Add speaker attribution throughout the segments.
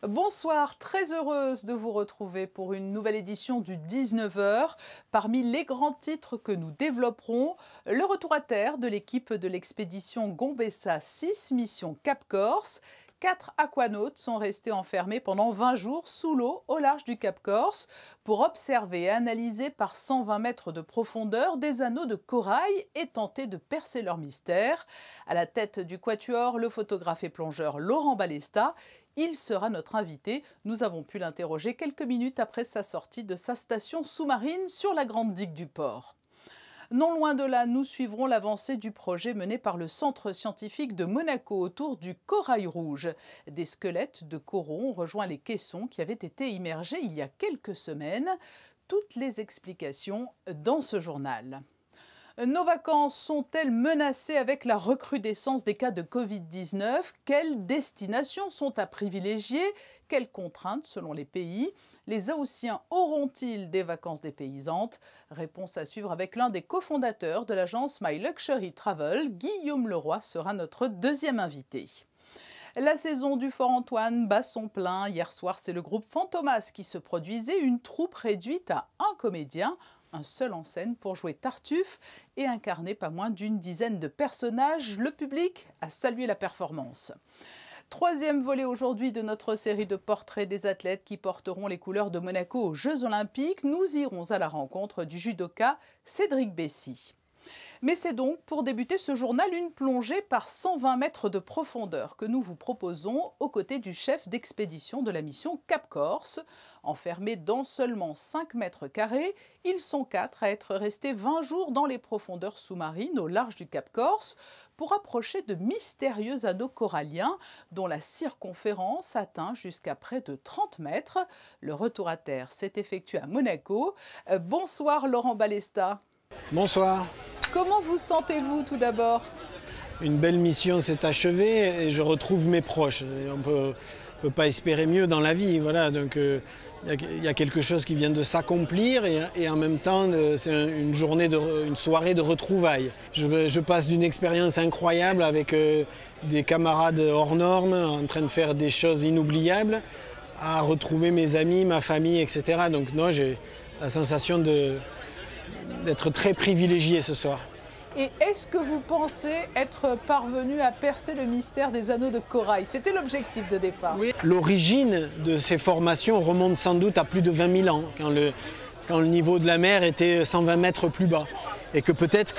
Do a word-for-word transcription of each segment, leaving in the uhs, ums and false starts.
Speaker 1: Bonsoir, très heureuse de vous retrouver pour une nouvelle édition du dix-neuf heures. Parmi les grands titres que nous développerons, le retour à terre de l'équipe de l'expédition Gombessa six, mission Cap Corse. Quatre aquanautes sont restés enfermés pendant vingt jours sous l'eau au large du Cap Corse pour observer et analyser par cent vingt mètres de profondeur des anneaux de corail et tenter de percer leur mystère. À la tête du quatuor, le photographe et plongeur Laurent Balesta. Il sera notre invité. Nous avons pu l'interroger quelques minutes après sa sortie de sa station sous-marine sur la Grande Digue du Port. Non loin de là, nous suivrons l'avancée du projet mené par le Centre scientifique de Monaco autour du corail rouge. Des squelettes de coraux ont rejoint les caissons qui avaient été immergés il y a quelques semaines. Toutes les explications dans ce journal. Nos vacances sont-elles menacées avec la recrudescence des cas de Covid dix-neuf? Quelles destinations sont à privilégier? Quelles contraintes selon les pays? Les Haussiens auront-ils des vacances dépaysantes? Réponse à suivre avec l'un des cofondateurs de l'agence My Luxury Travel, Guillaume Leroy sera notre deuxième invité. La saison du Fort Antoine bat son plein. Hier soir, c'est le groupe Fantomas qui se produisait, une troupe réduite à un comédien, un seul en scène pour jouer Tartuffe et incarner pas moins d'une dizaine de personnages. Le public a salué la performance. Troisième volet aujourd'hui de notre série de portraits des athlètes qui porteront les couleurs de Monaco aux Jeux Olympiques. Nous irons à la rencontre du judoka Cédric Bessy. Mais c'est donc pour débuter ce journal une plongée par cent vingt mètres de profondeur que nous vous proposons aux côtés du chef d'expédition de la mission Cap Corse. Enfermés dans seulement cinq mètres carrés, ils sont quatre à être restés vingt jours dans les profondeurs sous-marines au large du Cap Corse pour approcher de mystérieux anneaux coralliens dont la circonférence atteint jusqu'à près de trente mètres. Le retour à terre s'est effectué à Monaco. Euh, bonsoir Laurent Balesta.
Speaker 2: Bonsoir.
Speaker 1: Comment vous sentez-vous tout d'abord?
Speaker 2: Une belle mission s'est achevée et je retrouve mes proches. On ne peut, peut pas espérer mieux dans la vie. Voilà, donc il euh, y, y a quelque chose qui vient de s'accomplir et, et en même temps euh, c'est une journée, de, une soirée de retrouvailles. Je, je passe d'une expérience incroyable avec euh, des camarades hors normes en train de faire des choses inoubliables à retrouver mes amis, ma famille, et cetera. Donc non, j'ai la sensation de d'être très privilégié ce soir.
Speaker 1: Et est-ce que vous pensez être parvenu à percer le mystère des anneaux de corail? C'était l'objectif de départ.
Speaker 2: Oui. L'origine de ces formations remonte sans doute à plus de vingt mille ans, quand le, quand le niveau de la mer était cent vingt mètres plus bas. Et que peut-être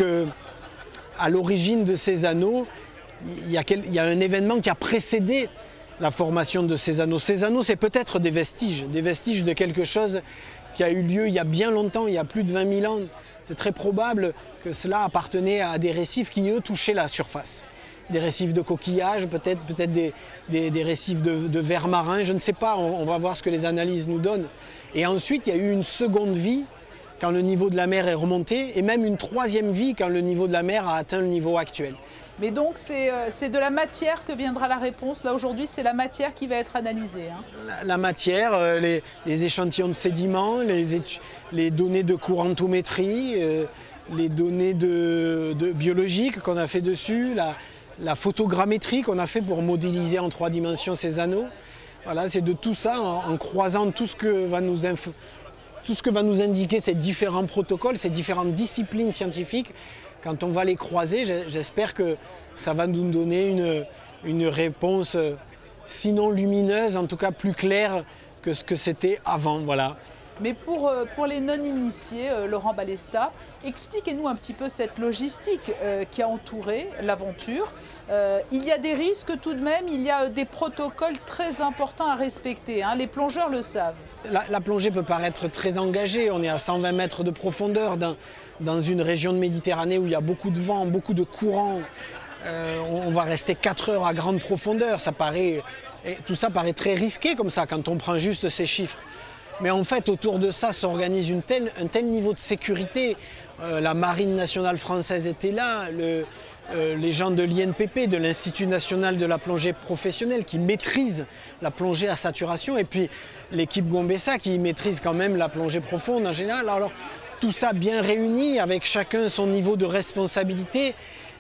Speaker 2: qu'à l'origine de ces anneaux, il y, a quel, il y a un événement qui a précédé la formation de ces anneaux. Ces anneaux, c'est peut-être des vestiges, des vestiges de quelque chose qui a eu lieu il y a bien longtemps, il y a plus de vingt mille ans. C'est très probable que cela appartenait à des récifs qui, eux, touchaient la surface. Des récifs de coquillages, peut-être peut-être des, des, des récifs de, de vers marins, je ne sais pas, on, on va voir ce que les analyses nous donnent. Et ensuite, il y a eu une seconde vie quand le niveau de la mer est remonté, et même une troisième vie quand le niveau de la mer a atteint le niveau actuel.
Speaker 1: Mais donc c'est euh, de la matière que viendra la réponse. Là aujourd'hui, c'est la matière qui va être analysée. Hein.
Speaker 2: La, la matière, euh, les, les échantillons de sédiments, les, les données de courantométrie, euh, les données de, de biologiques qu'on a fait dessus, la, la photogrammétrie qu'on a fait pour modéliser en trois dimensions ces anneaux. Voilà, c'est de tout ça, en, en croisant tout ce que va nous inf... tout ce que va nous indiquer ces différents protocoles, ces différentes disciplines scientifiques. Quand on va les croiser, j'espère que ça va nous donner une, une réponse, sinon lumineuse, en tout cas plus claire que ce que c'était avant. Voilà.
Speaker 1: Mais pour, pour les non-initiés, euh, Laurent Balesta, expliquez-nous un petit peu cette logistique euh, qui a entouré l'aventure. Euh, il y a des risques tout de même, il y a des protocoles très importants à respecter, hein, les plongeurs le savent.
Speaker 2: La, la plongée peut paraître très engagée, on est à cent vingt mètres de profondeur dans, dans une région de Méditerranée où il y a beaucoup de vent, beaucoup de courants. Euh, on, on va rester quatre heures à grande profondeur, ça paraît, et tout ça paraît très risqué comme ça quand on prend juste ces chiffres. Mais en fait, autour de ça s'organise une telle, un tel niveau de sécurité. Euh, la Marine nationale française était là, le, euh, les gens de l'I N P P, de l'Institut national de la plongée professionnelle, qui maîtrisent la plongée à saturation, et puis l'équipe Gombessa qui maîtrise quand même la plongée profonde en général. Alors, tout ça bien réuni, avec chacun son niveau de responsabilité,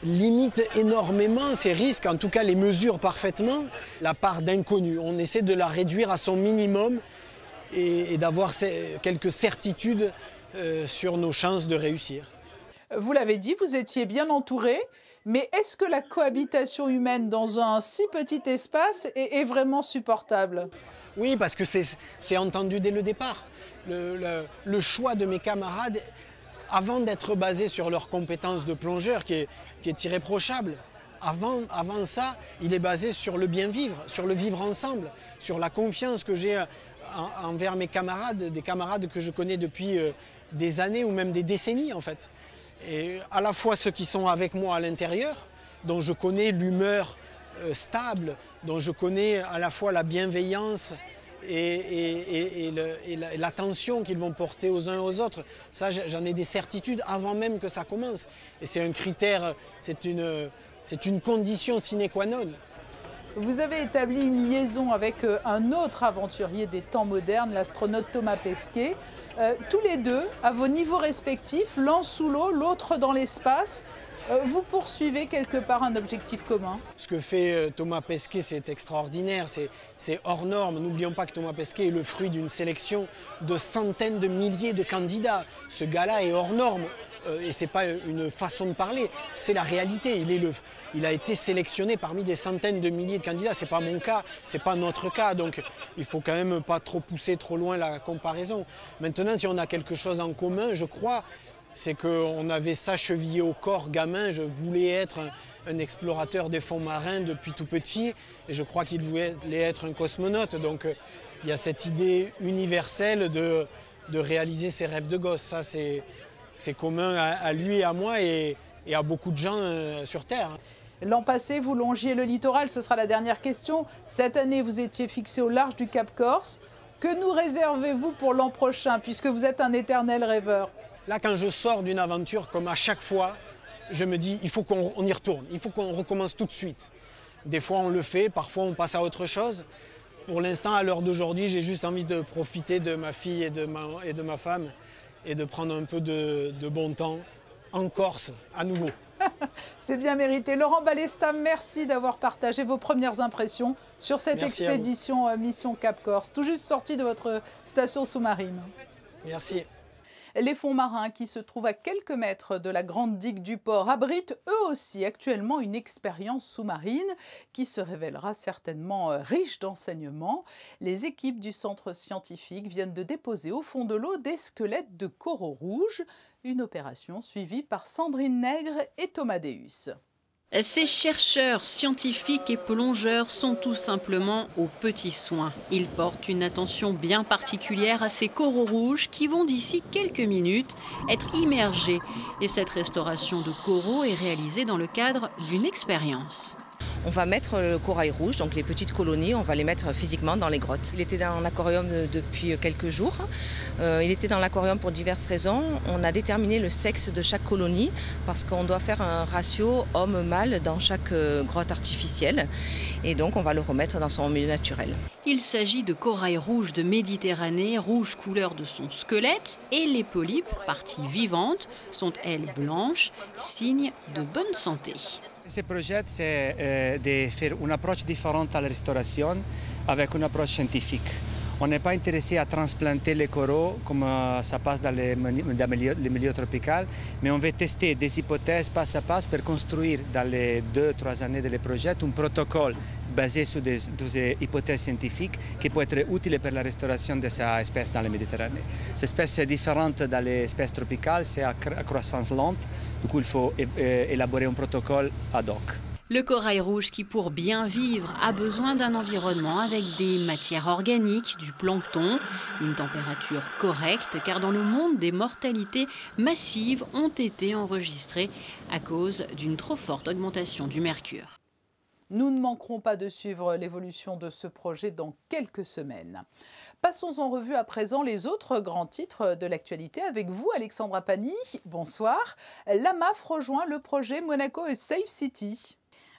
Speaker 2: limite énormément ces risques, en tout cas les mesure parfaitement, la part d'inconnu. On essaie de la réduire à son minimum et, et d'avoir quelques certitudes euh, sur nos chances de réussir.
Speaker 1: Vous l'avez dit, vous étiez bien entouré, mais est-ce que la cohabitation humaine dans un si petit espace est, est vraiment supportable?
Speaker 2: Oui, parce que c'est entendu dès le départ. Le, le, le choix de mes camarades, avant d'être basé sur leurs compétences de plongeur, qui est, qui est irréprochable, avant, avant ça, il est basé sur le bien vivre, sur le vivre ensemble, sur la confiance que j'ai en, envers mes camarades, des camarades que je connais depuis euh, des années ou même des décennies en fait. Et à la fois ceux qui sont avec moi à l'intérieur, dont je connais l'humeur euh, stable, dont je connais à la fois la bienveillance et, et, et, et l'attention qu'ils vont porter aux uns aux autres. Ça, j'en ai des certitudes avant même que ça commence. Et c'est un critère, c'est une, c'est une condition sine qua non.
Speaker 1: Vous avez établi une liaison avec un autre aventurier des temps modernes, l'astronaute Thomas Pesquet. Euh, tous les deux, à vos niveaux respectifs, l'un sous l'eau, l'autre dans l'espace, euh, vous poursuivez quelque part un objectif commun.
Speaker 2: Ce que fait Thomas Pesquet, c'est extraordinaire, c'est hors norme. N'oublions pas que Thomas Pesquet est le fruit d'une sélection de centaines de milliers de candidats. Ce gars-là est hors norme. Et ce n'est pas une façon de parler, c'est la réalité. Il, est le, il a été sélectionné parmi des centaines de milliers de candidats. Ce n'est pas mon cas, ce n'est pas notre cas. Donc il ne faut quand même pas trop pousser trop loin la comparaison. Maintenant, si on a quelque chose en commun, je crois, c'est qu'on avait ça chevillé au corps gamin. Je voulais être un, un explorateur des fonds marins depuis tout petit. Et je crois qu'il voulait être un cosmonaute. Donc il y a cette idée universelle de, de réaliser ses rêves de gosse. Ça, c'est... C'est commun à, à lui et à moi et, et à beaucoup de gens euh, sur Terre.
Speaker 1: L'an passé, vous longiez le littoral, ce sera la dernière question. Cette année, vous étiez fixé au large du Cap Corse. Que nous réservez-vous pour l'an prochain, puisque vous êtes un éternel rêveur?
Speaker 2: Là, quand je sors d'une aventure, comme à chaque fois, je me dis, il faut qu'on y retourne, il faut qu'on recommence tout de suite. Des fois, on le fait, parfois, on passe à autre chose. Pour l'instant, à l'heure d'aujourd'hui, j'ai juste envie de profiter de ma fille et de ma, et de ma femme et de prendre un peu de, de bon temps en Corse, à nouveau.
Speaker 1: C'est bien mérité. Laurent Balesta, merci d'avoir partagé vos premières impressions sur cette merci expédition Mission Cap Corse, tout juste sortie de votre station sous-marine.
Speaker 2: Merci.
Speaker 1: Les fonds marins qui se trouvent à quelques mètres de la grande digue du port abritent eux aussi actuellement une expérience sous-marine qui se révélera certainement riche d'enseignements. Les équipes du centre scientifique viennent de déposer au fond de l'eau des squelettes de coraux rouges, une opération suivie par Sandrine Nègre et Thomas Deus.
Speaker 3: Ces chercheurs, scientifiques et plongeurs sont tout simplement aux petits soins. Ils portent une attention bien particulière à ces coraux rouges qui vont d'ici quelques minutes être immergés. Et cette restauration de coraux est réalisée dans le cadre d'une expérience.
Speaker 4: On va mettre le corail rouge, donc les petites colonies, on va les mettre physiquement dans les grottes. Il était dans l'aquarium depuis quelques jours. Euh, il était dans l'aquarium pour diverses raisons. On a déterminé le sexe de chaque colonie parce qu'on doit faire un ratio homme-mâle dans chaque grotte artificielle. Et donc on va le remettre dans son milieu naturel.
Speaker 3: Il s'agit de corail rouge de Méditerranée, rouge couleur de son squelette, et les polypes, parties vivantes, sont elles blanches, signe de bonne santé.
Speaker 5: Ce projet, c'est euh, de faire une approche différente à la restauration avec une approche scientifique. On n'est pas intéressé à transplanter les coraux comme euh, ça passe dans les, dans les milieux tropicaux, mais on veut tester des hypothèses pas à pas pour construire dans les deux trois années de le projet un protocole basé sur des, des hypothèses scientifiques qui peut être utile pour la restauration de cette espèce dans la Méditerranée. Cette espèce est différente dans les espèces tropicales, c'est à croissance lente, du coup il faut élaborer un protocole ad hoc.
Speaker 3: Le corail rouge qui, pour bien vivre, a besoin d'un environnement avec des matières organiques, du plancton, une température correcte, car dans le monde, des mortalités massives ont été enregistrées à cause d'une trop forte augmentation du mercure.
Speaker 1: Nous ne manquerons pas de suivre l'évolution de ce projet dans quelques semaines. Passons en revue à présent les autres grands titres de l'actualité avec vous, Alexandra Pani. Bonsoir. L'A M A F rejoint le projet Monaco Safe City.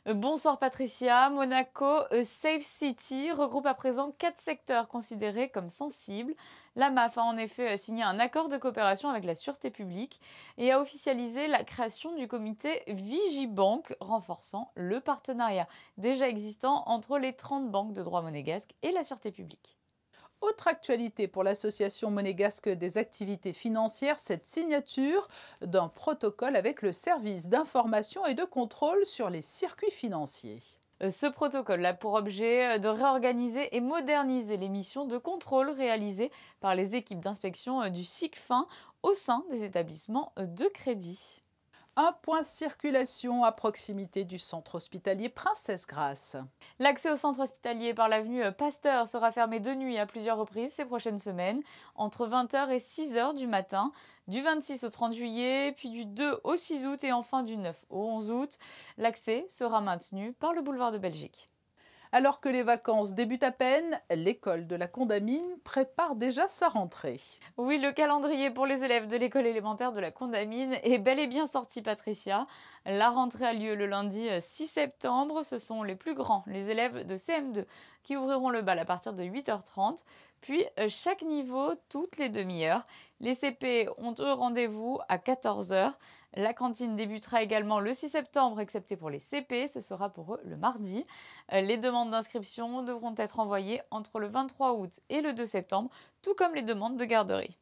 Speaker 6: Bonsoir Patricia. Monaco Safe City regroupe à présent quatre secteurs considérés comme sensibles. La M A F a en effet signé un accord de coopération avec la sûreté publique et a officialisé la création du comité Vigibank, renforçant le partenariat déjà existant entre les trente banques de droit monégasque et la sûreté publique.
Speaker 1: Autre actualité pour l'Association monégasque des activités financières, cette signature d'un protocole avec le service d'information et de contrôle sur les circuits financiers.
Speaker 6: Ce protocole a pour objet de réorganiser et moderniser les missions de contrôle réalisées par les équipes d'inspection du SICFIN au sein des établissements de crédit.
Speaker 1: Un point circulation à proximité du centre hospitalier Princesse Grasse.
Speaker 6: L'accès au centre hospitalier par l'avenue Pasteur sera fermé de nuit à plusieurs reprises ces prochaines semaines, entre vingt heures et six heures du matin, du vingt-six au trente juillet, puis du deux au six août et enfin du neuf au onze août. L'accès sera maintenu par le boulevard de Belgique.
Speaker 1: Alors que les vacances débutent à peine, l'école de la Condamine prépare déjà sa rentrée.
Speaker 6: Oui, le calendrier pour les élèves de l'école élémentaire de la Condamine est bel et bien sorti, Patricia. La rentrée a lieu le lundi six septembre. Ce sont les plus grands, les élèves de C M deux, qui ouvriront le bal à partir de huit heures trente. Puis, chaque niveau, toutes les demi-heures. Les C P ont eux rendez-vous à quatorze heures. La cantine débutera également le six septembre, excepté pour les C P. Ce sera pour eux le mardi. Les demandes d'inscription devront être envoyées entre le vingt-trois août et le deux septembre, tout comme les demandes de garderie.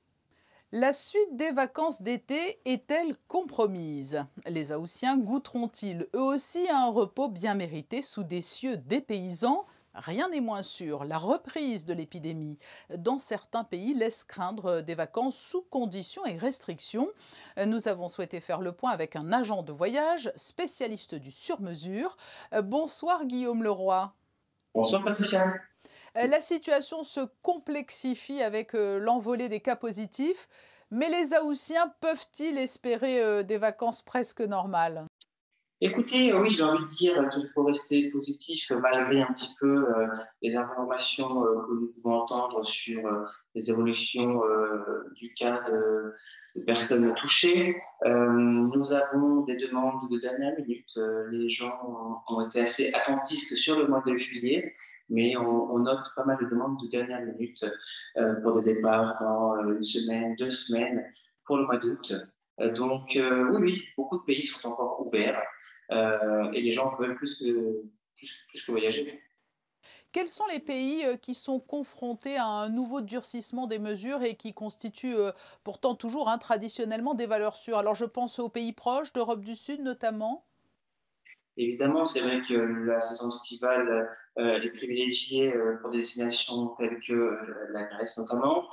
Speaker 1: La suite des vacances d'été est-elle compromise? Les Haussiens goûteront-ils eux aussi à un repos bien mérité sous des cieux dépaysants? Rien n'est moins sûr, la reprise de l'épidémie dans certains pays laisse craindre des vacances sous conditions et restrictions. Nous avons souhaité faire le point avec un agent de voyage, spécialiste du sur-mesure. Bonsoir Guillaume Leroy.
Speaker 7: Bonsoir Patricia.
Speaker 1: La situation se complexifie avec l'envolée des cas positifs, mais les Haussiens peuvent-ils espérer des vacances presque normales ?
Speaker 7: Écoutez, oui, j'ai envie de dire qu'il faut rester positif malgré un petit peu euh, les informations euh, que nous pouvons entendre sur euh, les évolutions euh, du cas de, de personnes touchées. Euh, nous avons des demandes de dernière minute. Euh, les gens ont, ont été assez attentistes sur le mois de juillet, mais on, on note pas mal de demandes de dernière minute euh, pour des départs dans une semaine, deux semaines pour le mois d'août. Donc euh, oui, oui, beaucoup de pays sont encore ouverts euh, et les gens veulent plus que, plus, plus que voyager.
Speaker 1: Quels sont les pays qui sont confrontés à un nouveau durcissement des mesures et qui constituent pourtant toujours hein, traditionnellement des valeurs sûres? Alors je pense aux pays proches, d'Europe du Sud notamment.
Speaker 7: Évidemment, c'est vrai que la saison estivale euh, est privilégiée euh, pour des destinations telles que euh, la Grèce notamment.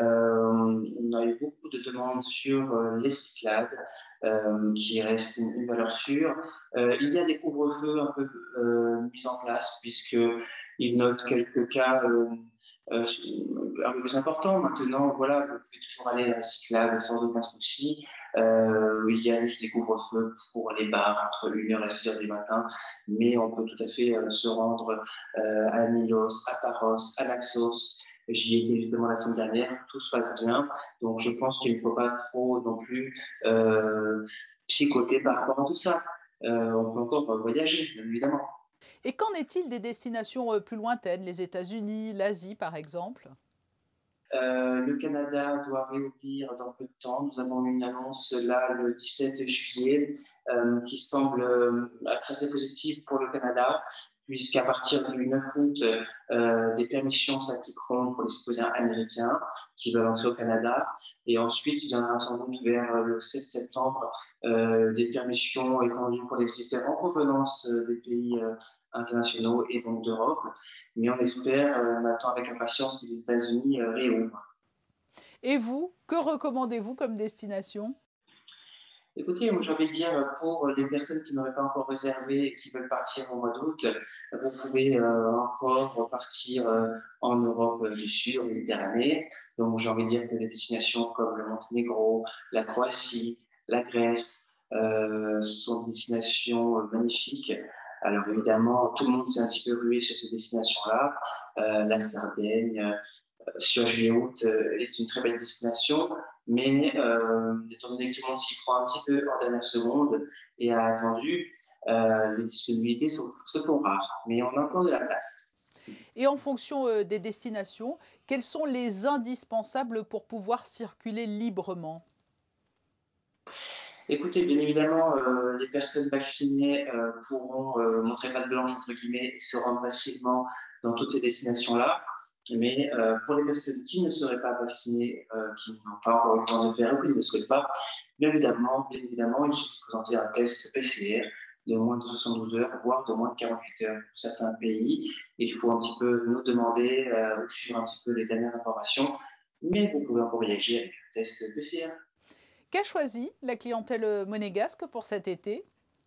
Speaker 7: Euh, on a eu beaucoup de demandes sur euh, les Cyclades, euh, qui restent une, une valeur sûre. Euh, il y a des couvre-feux un peu euh, mis en place, puisqu'ils notent quelques cas euh, euh, un peu plus importants. Maintenant, voilà, vous pouvez toujours aller à la Cyclade sans aucun souci. Euh, il y a juste des couvre-feux pour les bars entre une heure et six heures du matin, mais on peut tout à fait euh, se rendre euh, à Milos, à Paros, à Naxos. J'y étais justement la semaine dernière, tout se passe bien, donc je pense qu'il ne faut pas trop non plus euh, psychoter par rapport à tout ça. Euh, on peut encore voyager, bien évidemment.
Speaker 1: Et qu'en est-il des destinations plus lointaines, les États-Unis, l'Asie par exemple ?
Speaker 7: Euh, le Canada doit réouvrir dans peu de temps. Nous avons eu une annonce là le dix-sept juillet euh, qui semble euh, très positive pour le Canada, puisqu'à partir du neuf août, euh, des permissions s'appliqueront pour les citoyens américains qui veulent entrer au Canada. Et ensuite, il y en aura sans doute vers le sept septembre euh, des permissions étendues pour les visiteurs en provenance des pays euh, internationaux et donc d'Europe. Mais on espère, euh, on attend avec impatience que les États-Unis euh, réouvrent.
Speaker 1: Et vous, que recommandez-vous comme destination ?
Speaker 7: Écoutez, moi j'ai envie de dire, pour les personnes qui n'auraient pas encore réservé et qui veulent partir au mois d'août, vous pouvez euh, encore partir euh, en Europe du Sud, en Méditerranée. Donc j'ai envie de dire que des destinations comme le Monténégro, la Croatie, la Grèce euh, sont des destinations magnifiques. Alors évidemment, tout le monde s'est un petit peu rué sur ces destinations-là. Euh, la Sardaigne, euh, sur juillet-août, euh, est une très belle destination, mais euh, étant donné que tout le monde s'y prend un petit peu en dernière seconde et a attendu, euh, les disponibilités sont, se font rares, mais on a encore de la place.
Speaker 1: Et en fonction euh, des destinations, quels sont les indispensables pour pouvoir circuler librement?
Speaker 7: Écoutez, bien évidemment, euh, les personnes vaccinées euh, pourront euh, montrer patte blanche, entre guillemets, et se rendre facilement dans toutes ces destinations-là. Mais euh, pour les personnes qui ne seraient pas vaccinées, euh, qui n'ont pas encore eu le temps de faire ou qui ne le souhaitent pas, bien évidemment, bien évidemment, il suffit de présenter un test P C R de moins de soixante-douze heures, voire de moins de quarante-huit heures. Pour certains pays, il faut un petit peu nous demander euh, ou suivre un petit peu les dernières informations, mais vous pouvez encore voyager avec un test P C R.
Speaker 1: Qu'a choisi la clientèle monégasque pour cet été?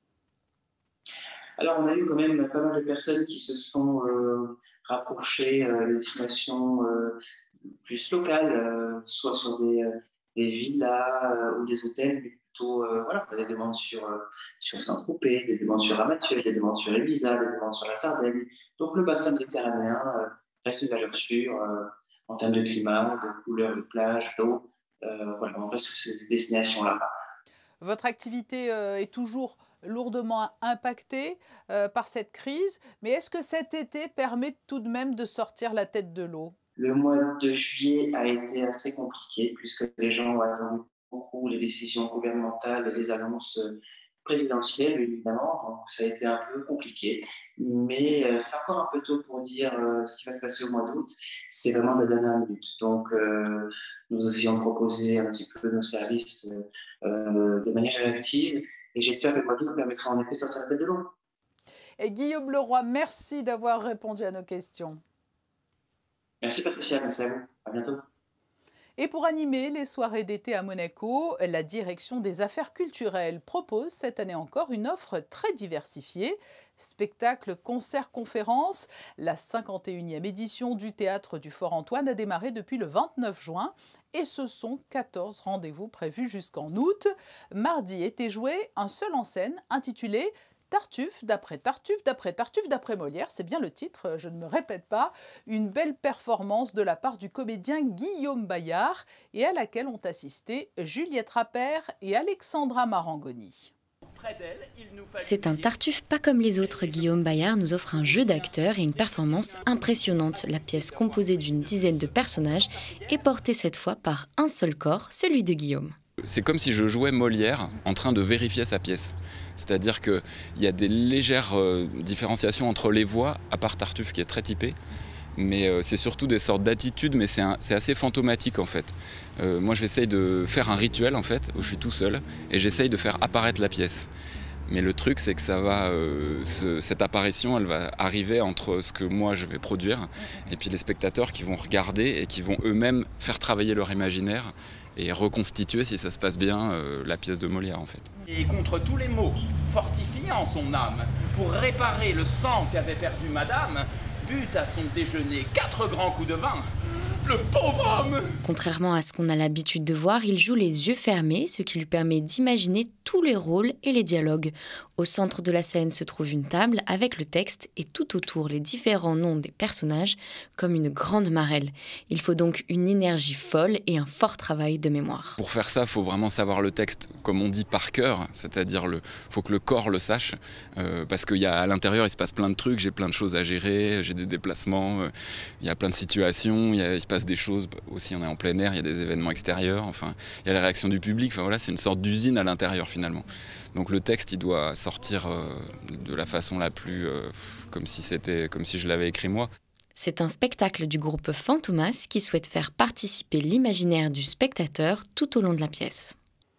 Speaker 7: Alors, on a eu quand même pas mal de personnes qui se sont euh, rapprochées euh, des destinations euh, plus locales, euh, soit sur des, euh, des villas euh, ou des hôtels, mais plutôt euh, voilà, des demandes sur, euh, sur Saint-Tropez, des demandes sur Ramatuelle, des demandes sur Ibiza, des demandes sur la Sardaigne. Donc, le bassin méditerranéen euh, reste une valeur sûre euh, en termes de climat, de couleurs de plage, d'eau. Euh, voilà, on reste sur ces destinations-là.
Speaker 1: Votre activité euh, est toujours lourdement impactée euh, par cette crise, mais est-ce que cet été permet tout de même de sortir la tête de l'eau?
Speaker 7: Le mois de juillet a été assez compliqué puisque les gens ont attendu beaucoup les décisions gouvernementales et les annonces présidentielles, évidemment. Donc, ça a été un peu compliqué. Mais euh, c'est encore un peu tôt pour dire euh, ce qui va se passer au mois d'août. C'est vraiment la dernière minute. Donc, euh, nous essayons de proposer un petit peu nos services euh, de manière réactive. Et j'espère que le mois d'août permettra en effet de sortir la tête de l'eau.
Speaker 1: Et Guillaume Leroy, merci d'avoir répondu à nos questions.
Speaker 7: Merci Patricia, merci à vous. À bientôt.
Speaker 1: Et pour animer les soirées d'été à Monaco, la Direction des Affaires culturelles propose cette année encore une offre très diversifiée. Spectacles, concerts, conférences. La cinquante et unième édition du Théâtre du Fort Antoine a démarré depuis le vingt-neuf juin. Et ce sont quatorze rendez-vous prévus jusqu'en août. Mardi était joué un seul en scène intitulé Tartuffe d'après Tartuffe d'après Tartuffe d'après Molière, c'est bien le titre, je ne me répète pas. Une belle performance de la part du comédien Guillaume Bayard et à laquelle ont assisté Juliette Rappert et Alexandra Marangoni.
Speaker 8: C'est un Tartuffe pas comme les autres. Guillaume Bayard nous offre un jeu d'acteurs et une performance impressionnante. La pièce, composée d'une dizaine de personnages, est portée cette fois par un seul corps, celui de Guillaume.
Speaker 9: C'est comme si je jouais Molière en train de vérifier sa pièce. C'est-à-dire qu'il y a des légères euh, différenciations entre les voix, à part Tartuffe qui est très typé. Mais euh, c'est surtout des sortes d'attitudes, mais c'est assez fantomatique en fait. Euh, moi j'essaye de faire un rituel en fait, où je suis tout seul, et j'essaye de faire apparaître la pièce. Mais le truc c'est que ça va, euh, ce, cette apparition elle va arriver entre ce que moi je vais produire, et puis les spectateurs qui vont regarder et qui vont eux-mêmes faire travailler leur imaginaire, et reconstituer, si ça se passe bien, euh, la pièce de Molière en fait.
Speaker 10: Et contre tous les maux, fortifiant son âme, pour réparer le sang qu'avait perdu madame, but à son déjeuner quatre grands coups de vin. Le pauvre homme!
Speaker 8: Contrairement à ce qu'on a l'habitude de voir, il joue les yeux fermés, ce qui lui permet d'imaginer tous les rôles et les dialogues. Au centre de la scène se trouve une table avec le texte et tout autour les différents noms des personnages, comme une grande marelle. Il faut donc une énergie folle et un fort travail de mémoire.
Speaker 9: Pour faire ça, il faut vraiment savoir le texte, comme on dit, par cœur, c'est-à-dire il faut que le corps le sache, euh, parce qu'à l'intérieur, il se passe plein de trucs, j'ai plein de choses à gérer, j'ai des déplacements, euh, il y a plein de situations, il, y a, il se passe des choses, aussi on est en plein air, il y a des événements extérieurs, enfin, il y a la réaction du public, enfin voilà, c'est une sorte d'usine à l'intérieur finalement. Donc le texte, il doit sortir euh, de la façon la plus, euh, comme si c'était, comme si je l'avais écrit moi.
Speaker 8: C'est un spectacle du groupe Fantomas qui souhaite faire participer l'imaginaire du spectateur tout au long de la pièce.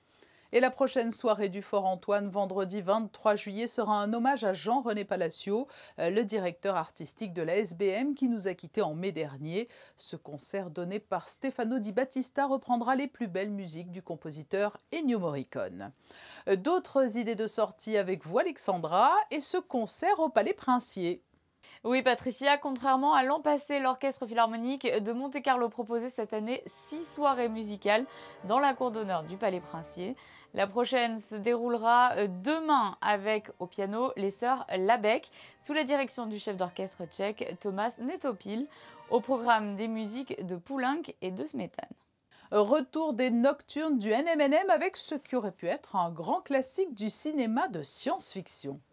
Speaker 1: Et la prochaine soirée du Fort Antoine, vendredi vingt-trois juillet, sera un hommage à Jean-René Palacio, le directeur artistique de la S B M qui nous a quittés en mai dernier. Ce concert donné par Stefano Di Battista reprendra les plus belles musiques du compositeur Ennio Morricone. D'autres idées de sortie avec vous, Alexandra, et ce concert au Palais Princier.
Speaker 6: Oui, Patricia, contrairement à l'an passé, l'Orchestre Philharmonique de Monte-Carlo proposait cette année six soirées musicales dans la cour d'honneur du Palais Princier. La prochaine se déroulera demain avec, au piano, les sœurs Labec, sous la direction du chef d'orchestre tchèque Tomáš Netopil, au programme des musiques de Poulenc et de Smetana.
Speaker 1: Retour des nocturnes du N M N M avec ce qui aurait pu être un grand classique du cinéma de science-fiction.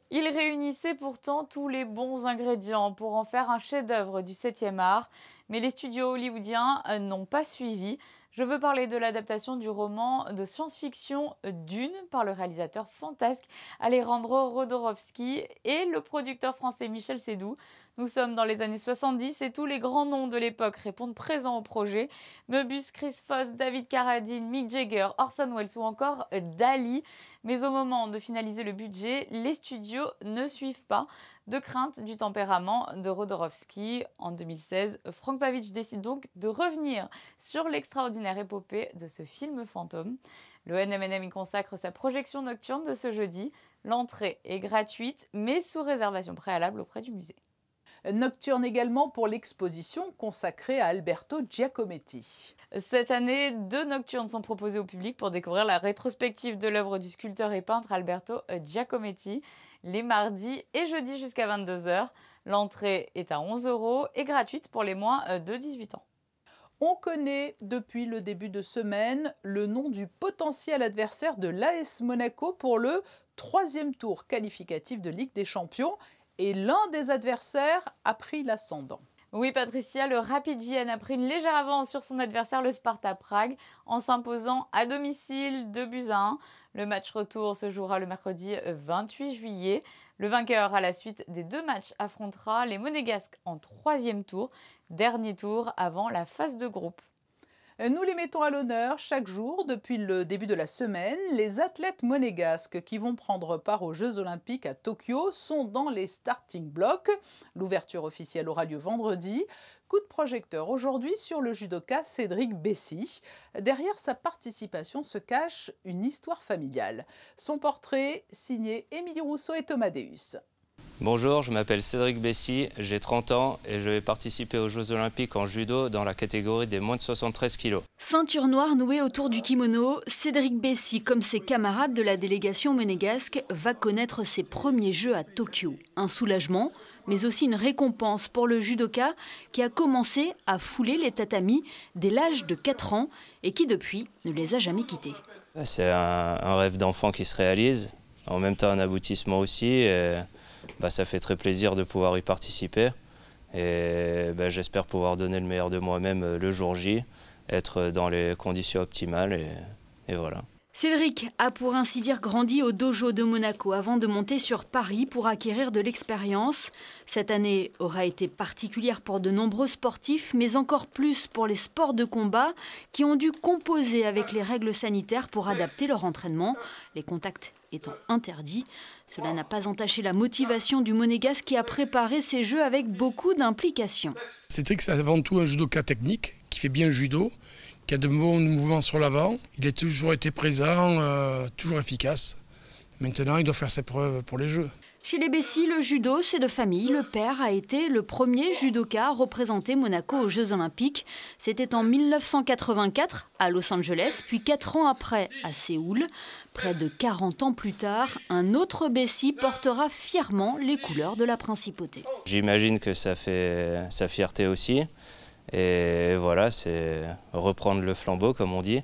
Speaker 6: Il réunissait pourtant tous les bons ingrédients pour en faire un chef-d'œuvre du septième art, mais les studios hollywoodiens n'ont pas suivi. Je veux parler de l'adaptation du roman de science-fiction Dune par le réalisateur fantasque Alejandro Jodorowsky et le producteur français Michel Seydoux. Nous sommes dans les années soixante-dix et tous les grands noms de l'époque répondent présents au projet. Möbius, Chris Foss, David Carradine, Mick Jagger, Orson Welles ou encore Dali. Mais au moment de finaliser le budget, les studios ne suivent pas, de crainte du tempérament de Jodorowsky. En deux mille seize, Frank Pavich décide donc de revenir sur l'extraordinaire épopée de ce film fantôme. Le N M N M y consacre sa projection nocturne de ce jeudi. L'entrée est gratuite, mais sous réservation préalable auprès du musée.
Speaker 1: Nocturne également pour l'exposition consacrée à Alberto Giacometti.
Speaker 6: Cette année, deux nocturnes sont proposées au public pour découvrir la rétrospective de l'œuvre du sculpteur et peintre Alberto Giacometti, les mardis et jeudis jusqu'à vingt-deux heures. L'entrée est à onze euros et gratuite pour les moins de dix-huit ans.
Speaker 1: On connaît depuis le début de semaine le nom du potentiel adversaire de l'A S Monaco pour le troisième tour qualificatif de Ligue des Champions. Et l'un des adversaires a pris l'ascendant.
Speaker 6: Oui, Patricia, le Rapid Vienne a pris une légère avance sur son adversaire, le Sparta Prague, en s'imposant à domicile deux buts à un. Le match retour se jouera le mercredi vingt-huit juillet. Le vainqueur à la suite des deux matchs affrontera les Monégasques en troisième tour, dernier tour avant la phase de groupe.
Speaker 1: Nous les mettons à l'honneur chaque jour depuis le début de la semaine. Les athlètes monégasques qui vont prendre part aux Jeux Olympiques à Tokyo sont dans les starting blocks. L'ouverture officielle aura lieu vendredi. Coup de projecteur aujourd'hui sur le judoka Cédric Bessy. Derrière sa participation se cache une histoire familiale. Son portrait signé Émilie Rousseau et Thomas Deus.
Speaker 11: Bonjour, je m'appelle Cédric Bessy, j'ai trente ans et je vais participer aux Jeux Olympiques en judo dans la catégorie des moins de soixante-treize kilos.
Speaker 12: Ceinture noire nouée autour du kimono, Cédric Bessy, comme ses camarades de la délégation monégasque, va connaître ses premiers Jeux à Tokyo. Un soulagement, mais aussi une récompense pour le judoka qui a commencé à fouler les tatamis dès l'âge de quatre ans et qui depuis ne les a jamais quittés.
Speaker 11: C'est un, un rêve d'enfant qui se réalise, en même temps un aboutissement aussi. Et... Bah, ça fait très plaisir de pouvoir y participer et bah, j'espère pouvoir donner le meilleur de moi-même le jour J, être dans les conditions optimales et, et voilà.
Speaker 12: Cédric a pour ainsi dire grandi au dojo de Monaco avant de monter sur Paris pour acquérir de l'expérience. Cette année aura été particulière pour de nombreux sportifs, mais encore plus pour les sports de combat qui ont dû composer avec les règles sanitaires pour adapter leur entraînement, les contacts étant interdits. Cela n'a pas entaché la motivation du Monégasque qui a préparé ces Jeux avec beaucoup d'implications.
Speaker 13: Cédric, c'est avant tout un judoka technique qui fait bien le judo, qui a de bons mouvements sur l'avant. Il a toujours été présent, euh, toujours efficace. Maintenant, il doit faire ses preuves pour les Jeux.
Speaker 12: Chez les Bessy, le judo, c'est de famille. Le père a été le premier judoka à représenter Monaco aux Jeux Olympiques. C'était en mille neuf cent quatre-vingt-quatre à Los Angeles, puis quatre ans après à Séoul. Près de quarante ans plus tard, un autre Bessy portera fièrement les couleurs de la principauté.
Speaker 11: J'imagine que ça fait sa fierté aussi. Et voilà, c'est reprendre le flambeau, comme on dit.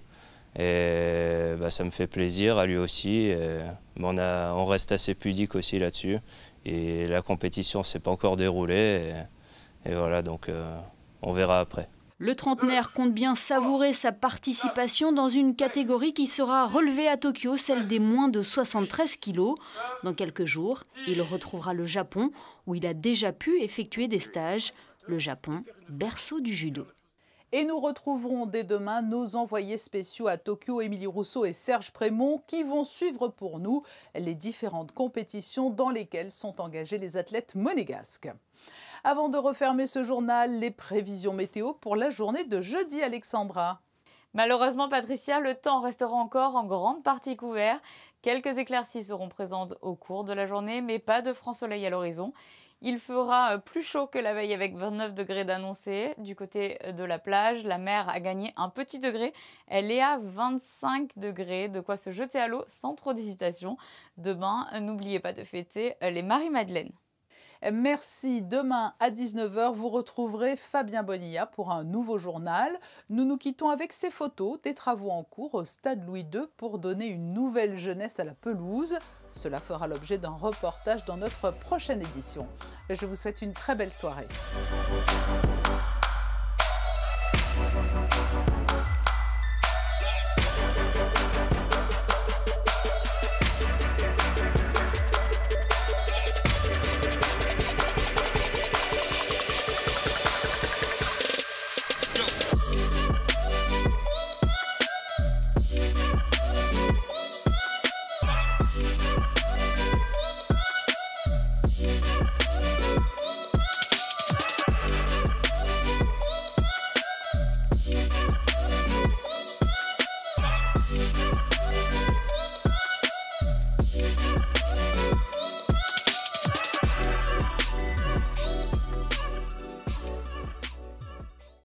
Speaker 11: Et bah, ça me fait plaisir, à lui aussi. Et on, a, on reste assez pudique aussi là-dessus. Et la compétition ne s'est pas encore déroulée. Et, et voilà, donc euh, on verra après.
Speaker 12: Le trentenaire compte bien savourer sa participation dans une catégorie qui sera relevée à Tokyo, celle des moins de soixante-treize kilos. Dans quelques jours, il retrouvera le Japon, où il a déjà pu effectuer des stages. Le Japon, berceau du judo.
Speaker 1: Et nous retrouverons dès demain nos envoyés spéciaux à Tokyo, Émilie Rousseau et Serge Prémont, qui vont suivre pour nous les différentes compétitions dans lesquelles sont engagés les athlètes monégasques. Avant de refermer ce journal, les prévisions météo pour la journée de jeudi, Alexandra.
Speaker 6: Malheureusement, Patricia, le temps restera encore en grande partie couvert. Quelques éclaircies seront présentes au cours de la journée, mais pas de franc soleil à l'horizon. Il fera plus chaud que la veille avec vingt-neuf degrés d'annoncé. Du côté de la plage, la mer a gagné un petit degré. Elle est à vingt-cinq degrés, de quoi se jeter à l'eau sans trop d'hésitation. Demain, n'oubliez pas de fêter les Marie-Madeleine.
Speaker 1: Merci. Demain à dix-neuf heures, vous retrouverez Fabien Bonilla pour un nouveau journal. Nous nous quittons avec ces photos des travaux en cours au stade Louis deux pour donner une nouvelle jeunesse à la pelouse. Cela fera l'objet d'un reportage dans notre prochaine édition. Je vous souhaite une très belle soirée.